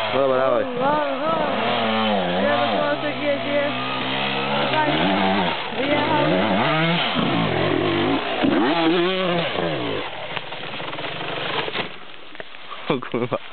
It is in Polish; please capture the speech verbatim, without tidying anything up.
No dobra, dawaj. Jeden Polsek jedzie. Wyjechał. O kurwa.